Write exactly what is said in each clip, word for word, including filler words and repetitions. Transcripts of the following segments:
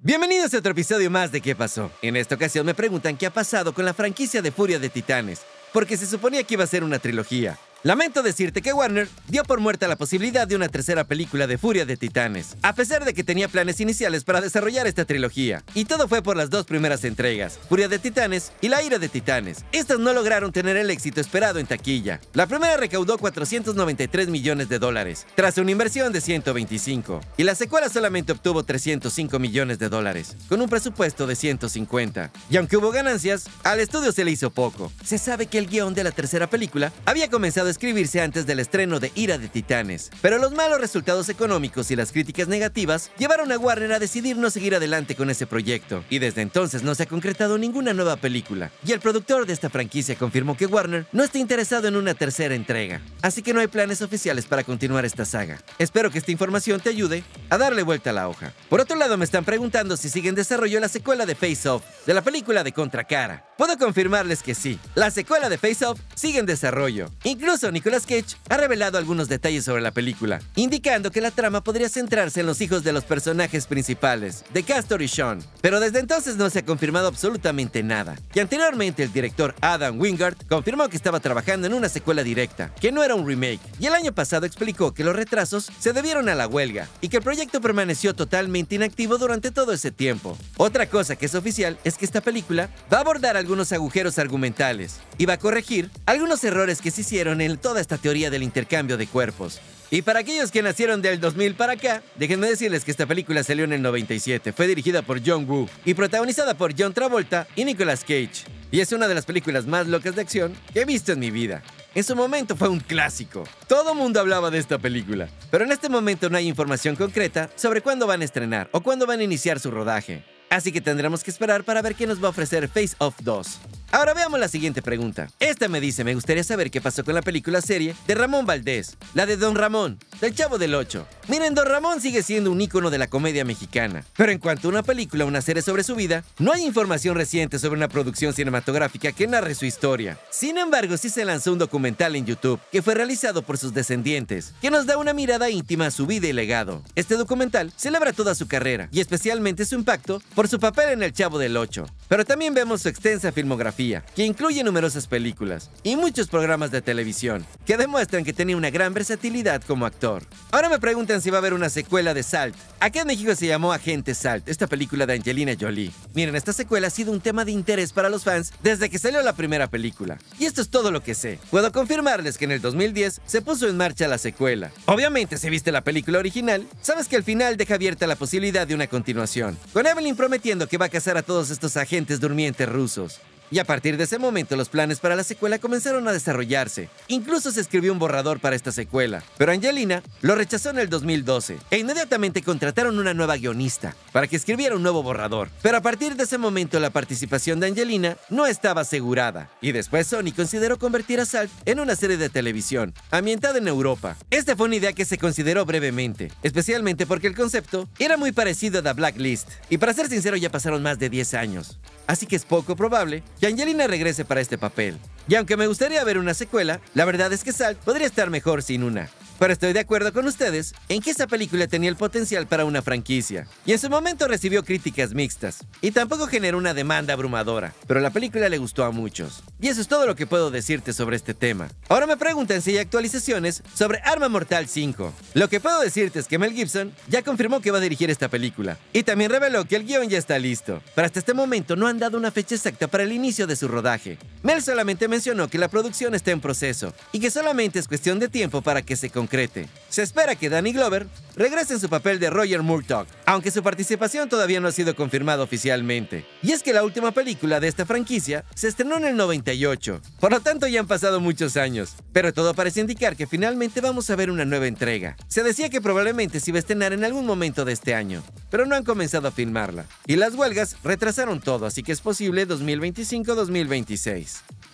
Bienvenidos a otro episodio más de ¿Qué pasó? En esta ocasión me preguntan qué ha pasado con la franquicia de Furia de Titanes, porque se suponía que iba a ser una trilogía. Lamento decirte que Warner dio por muerta la posibilidad de una tercera película de Furia de Titanes, a pesar de que tenía planes iniciales para desarrollar esta trilogía. Y todo fue por las dos primeras entregas, Furia de Titanes y La Ira de Titanes. Estas no lograron tener el éxito esperado en taquilla. La primera recaudó cuatrocientos noventa y tres millones de dólares, tras una inversión de ciento veinticinco, y la secuela solamente obtuvo trescientos cinco millones de dólares, con un presupuesto de ciento cincuenta. Y aunque hubo ganancias, al estudio se le hizo poco. Se sabe que el guión de la tercera película había comenzado a escribirse antes del estreno de Ira de Titanes, pero los malos resultados económicos y las críticas negativas llevaron a Warner a decidir no seguir adelante con ese proyecto, y desde entonces no se ha concretado ninguna nueva película, y el productor de esta franquicia confirmó que Warner no está interesado en una tercera entrega, así que no hay planes oficiales para continuar esta saga. Espero que esta información te ayude a darle vuelta a la hoja. Por otro lado, me están preguntando si sigue en desarrollo la secuela de Face Off, de la película de Contracara. Puedo confirmarles que sí, la secuela de Face Off sigue en desarrollo. Incluso Nicolas Cage ha revelado algunos detalles sobre la película, indicando que la trama podría centrarse en los hijos de los personajes principales, de Castor y Sean. Pero desde entonces no se ha confirmado absolutamente nada. Y anteriormente el director Adam Wingard confirmó que estaba trabajando en una secuela directa, que no era un remake. Y el año pasado explicó que los retrasos se debieron a la huelga, y que el proyecto permaneció totalmente inactivo durante todo ese tiempo. Otra cosa que es oficial es que esta película va a abordar algunos agujeros argumentales, y va a corregir algunos errores que se hicieron en toda esta teoría del intercambio de cuerpos. Y para aquellos que nacieron del dos mil para acá, déjenme decirles que esta película salió en el noventa y siete, fue dirigida por John Woo y protagonizada por John Travolta y Nicolas Cage. Y es una de las películas más locas de acción que he visto en mi vida. En su momento fue un clásico. Todo mundo hablaba de esta película. Pero en este momento no hay información concreta sobre cuándo van a estrenar o cuándo van a iniciar su rodaje. Así que tendremos que esperar para ver qué nos va a ofrecer Face Off dos. Ahora veamos la siguiente pregunta. Esta me dice, me gustaría saber qué pasó con la película serie de Ramón Valdés, la de Don Ramón, del Chavo del Ocho. Miren, Don Ramón sigue siendo un ícono de la comedia mexicana, pero en cuanto a una película o una serie sobre su vida, no hay información reciente sobre una producción cinematográfica que narre su historia. Sin embargo, sí se lanzó un documental en YouTube que fue realizado por sus descendientes, que nos da una mirada íntima a su vida y legado. Este documental celebra toda su carrera, y especialmente su impacto por su papel en el Chavo del Ocho. Pero también vemos su extensa filmografía, que incluye numerosas películas y muchos programas de televisión, que demuestran que tenía una gran versatilidad como actor. Ahora me preguntan si va a haber una secuela de Salt. Aquí en México se llamó Agente Salt, esta película de Angelina Jolie. Miren, esta secuela ha sido un tema de interés para los fans desde que salió la primera película. Y esto es todo lo que sé. Puedo confirmarles que en el dos mil diez se puso en marcha la secuela. Obviamente, si viste la película original, sabes que al final deja abierta la posibilidad de una continuación, con Evelyn prometiendo que va a cazar a todos estos agentes durmientes rusos. Y a partir de ese momento los planes para la secuela comenzaron a desarrollarse. Incluso se escribió un borrador para esta secuela, pero Angelina lo rechazó en el dos mil doce e inmediatamente contrataron una nueva guionista para que escribiera un nuevo borrador. Pero a partir de ese momento la participación de Angelina no estaba asegurada, y después Sony consideró convertir a Salt en una serie de televisión ambientada en Europa. Esta fue una idea que se consideró brevemente, especialmente porque el concepto era muy parecido a The Blacklist, y para ser sincero ya pasaron más de diez años. Así que es poco probable que Angelina regrese para este papel. Y aunque me gustaría ver una secuela, la verdad es que Salt podría estar mejor sin una. Pero estoy de acuerdo con ustedes en que esa película tenía el potencial para una franquicia, y en su momento recibió críticas mixtas, y tampoco generó una demanda abrumadora, pero la película le gustó a muchos. Y eso es todo lo que puedo decirte sobre este tema. Ahora me preguntan si hay actualizaciones sobre Arma Mortal cinco. Lo que puedo decirte es que Mel Gibson ya confirmó que va a dirigir esta película, y también reveló que el guión ya está listo. Pero hasta este momento no han dado una fecha exacta para el inicio de su rodaje. Mel solamente mencionó que la producción está en proceso, y que solamente es cuestión de tiempo para que se concrete. Se espera que Danny Glover regrese en su papel de Roger Murtaugh, aunque su participación todavía no ha sido confirmada oficialmente. Y es que la última película de esta franquicia se estrenó en el noventa y ocho, por lo tanto ya han pasado muchos años, pero todo parece indicar que finalmente vamos a ver una nueva entrega. Se decía que probablemente se iba a estrenar en algún momento de este año, pero no han comenzado a filmarla, y las huelgas retrasaron todo, así que es posible dos mil veinticinco dos mil veintiséis.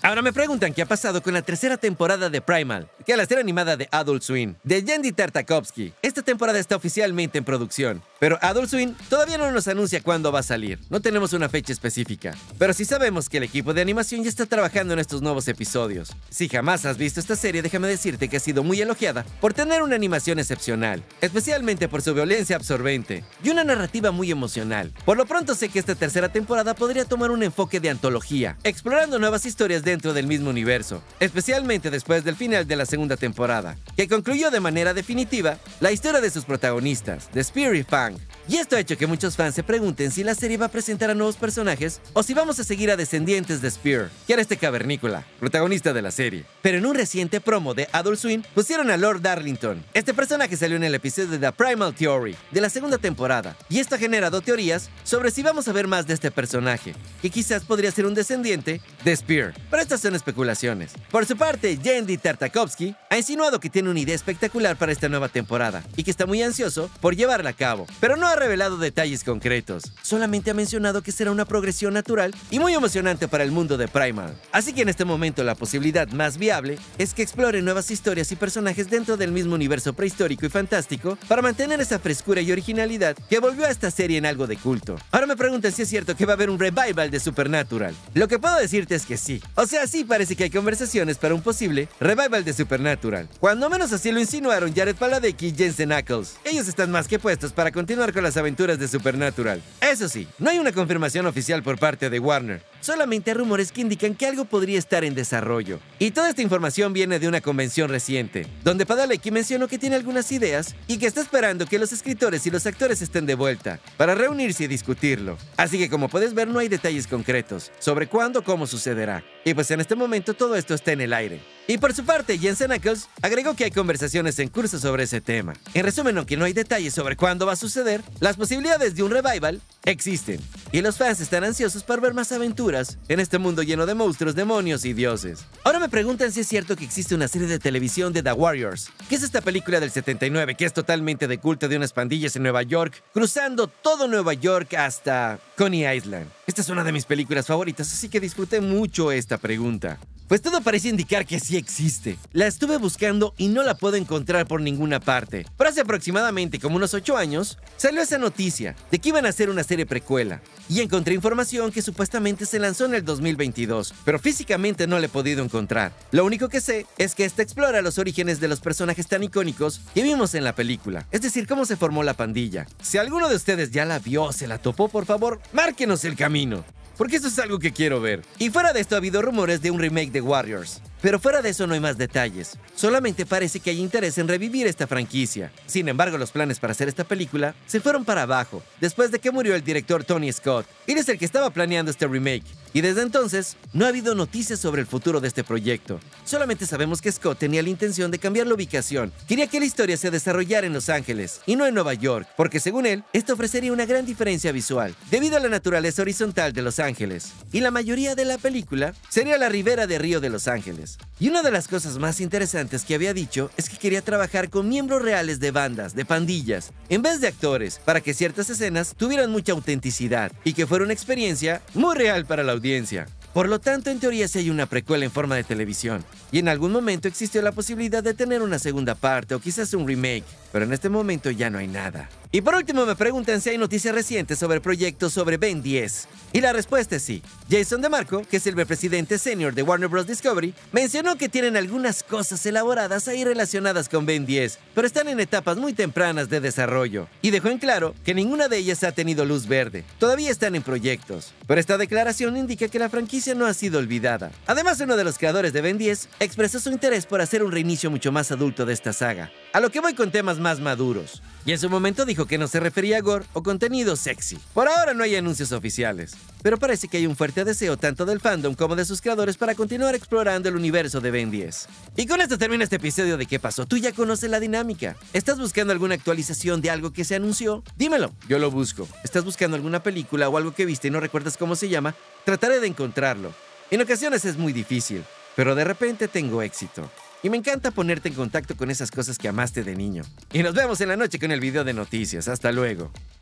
Ahora me preguntan qué ha pasado con la tercera temporada de Primal, que es la serie animada de Adult Swim, de Genndy Tartakovsky. Esta temporada está oficialmente en producción, pero Adult Swim todavía no nos anuncia cuándo va a salir. No tenemos una fecha específica, pero sí sabemos que el equipo de animación ya está trabajando en estos nuevos episodios. Si jamás has visto esta serie, déjame decirte que ha sido muy elogiada por tener una animación excepcional, especialmente por su violencia absorbente y una narrativa muy emocional. Por lo pronto sé que esta tercera temporada podría tomar un enfoque de antología, explorando nuevas historias dentro del mismo universo, especialmente después del final de la segunda temporada, que concluyó de manera definitiva la historia de sus protagonistas, The Spear y Fang. Y esto ha hecho que muchos fans se pregunten si la serie va a presentar a nuevos personajes o si vamos a seguir a descendientes de Spear, que era este cavernícola, protagonista de la serie. Pero en un reciente promo de Adult Swim pusieron a Lord Darlington. Este personaje salió en el episodio de The Primal Theory de la segunda temporada, y esto ha generado teorías sobre si vamos a ver más de este personaje, que quizás podría ser un descendiente de Spear. Pero estas son especulaciones. Por su parte, Genndy Tartakovsky ha insinuado que tiene una idea espectacular para esta nueva temporada y que está muy ansioso por llevarla a cabo, pero no ha revelado detalles concretos. Solamente ha mencionado que será una progresión natural y muy emocionante para el mundo de Primal. Así que en este momento la posibilidad más viable es que explore nuevas historias y personajes dentro del mismo universo prehistórico y fantástico para mantener esa frescura y originalidad que volvió a esta serie en algo de culto. Ahora me preguntan si es cierto que va a haber un revival de Supernatural. Lo que puedo decirte es que sí. O sea, sí parece que hay conversaciones para un posible revival de Supernatural. Cuando menos así lo insinuaron Jared Padalecki y Jensen Ackles. Ellos están más que puestos para continuar con las aventuras de Supernatural. Eso sí, no hay una confirmación oficial por parte de Warner. Solamente hay rumores que indican que algo podría estar en desarrollo. Y toda esta información viene de una convención reciente, donde Padalecki mencionó que tiene algunas ideas y que está esperando que los escritores y los actores estén de vuelta para reunirse y discutirlo. Así que como puedes ver, no hay detalles concretos sobre cuándo o cómo sucederá. Y pues en este momento todo esto está en el aire. Y por su parte, Jensen Ackles agregó que hay conversaciones en curso sobre ese tema. En resumen, aunque no hay detalles sobre cuándo va a suceder, las posibilidades de un revival existen. Y los fans están ansiosos por ver más aventuras en este mundo lleno de monstruos, demonios y dioses. Ahora me preguntan si es cierto que existe una serie de televisión de The Warriors, que es esta película del setenta y nueve que es totalmente de culto de unas pandillas en Nueva York, cruzando todo Nueva York hasta Coney Island. Esta es una de mis películas favoritas, así que disfruté mucho esta pregunta. Pues todo parece indicar que sí existe. La estuve buscando y no la puedo encontrar por ninguna parte. Pero hace aproximadamente como unos ocho años, salió esa noticia de que iban a hacer una serie precuela. Y encontré información que supuestamente se lanzó en el dos mil veintidós, pero físicamente no la he podido encontrar. Lo único que sé es que esta explora los orígenes de los personajes tan icónicos que vimos en la película. Es decir, cómo se formó la pandilla. Si alguno de ustedes ya la vio o se la topó, por favor, márquenos el camino, porque eso es algo que quiero ver. Y fuera de esto ha habido rumores de un remake de Warriors. Pero fuera de eso no hay más detalles. Solamente parece que hay interés en revivir esta franquicia. Sin embargo, los planes para hacer esta película se fueron para abajo después de que murió el director Tony Scott. Él es el que estaba planeando este remake. Y desde entonces no ha habido noticias sobre el futuro de este proyecto. Solamente sabemos que Scott tenía la intención de cambiar la ubicación. Quería que la historia se desarrollara en Los Ángeles y no en Nueva York, porque según él, esto ofrecería una gran diferencia visual debido a la naturaleza horizontal de Los Ángeles. Y la mayoría de la película sería la ribera de río de Los Ángeles. Y una de las cosas más interesantes que había dicho es que quería trabajar con miembros reales de bandas, de pandillas, en vez de actores, para que ciertas escenas tuvieran mucha autenticidad y que fuera una experiencia muy real para la audiencia. Por lo tanto, en teoría sí hay una precuela en forma de televisión, y en algún momento existió la posibilidad de tener una segunda parte o quizás un remake, pero en este momento ya no hay nada. Y por último me preguntan si hay noticias recientes sobre proyectos sobre Ben diez. Y la respuesta es sí. Jason DeMarco, que es el vicepresidente senior de Warner Bros. Discovery, mencionó que tienen algunas cosas elaboradas ahí relacionadas con Ben diez, pero están en etapas muy tempranas de desarrollo. Y dejó en claro que ninguna de ellas ha tenido luz verde. Todavía están en proyectos. Pero esta declaración indica que la franquicia no ha sido olvidada. Además, uno de los creadores de Ben diez expresó su interés por hacer un reinicio mucho más adulto de esta saga, a lo que voy con temas más maduros. Y en su momento dijo que no se refería a gore o contenido sexy. Por ahora no hay anuncios oficiales, pero parece que hay un fuerte deseo tanto del fandom como de sus creadores para continuar explorando el universo de Ben diez. Y con esto termina este episodio de ¿Qué pasó? Tú ya conoces la dinámica. ¿Estás buscando alguna actualización de algo que se anunció? Dímelo, yo lo busco. ¿Estás buscando alguna película o algo que viste y no recuerdas cómo se llama? Trataré de encontrarlo. En ocasiones es muy difícil, pero de repente tengo éxito. Y me encanta ponerte en contacto con esas cosas que amaste de niño. Y nos vemos en la noche con el video de noticias. Hasta luego.